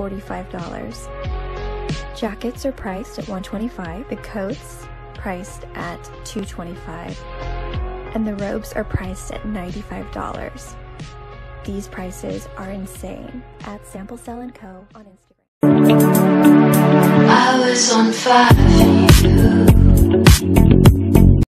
$45. Jackets are priced at $125. The coats priced at $225. And the robes are priced at $95. These prices are insane at Sample Sell & Co. on Instagram. I was on fire.